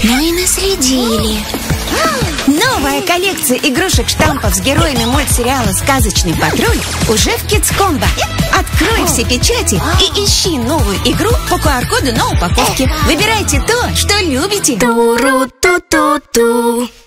Ну и наследили. Новая коллекция игрушек-штампов с героями мультсериала «Сказочный патруль» уже в Kids Combo. Открой все печати и ищи новую игру по QR-коду на упаковке. Выбирайте то, что любите. Туру-ту-ту-ту.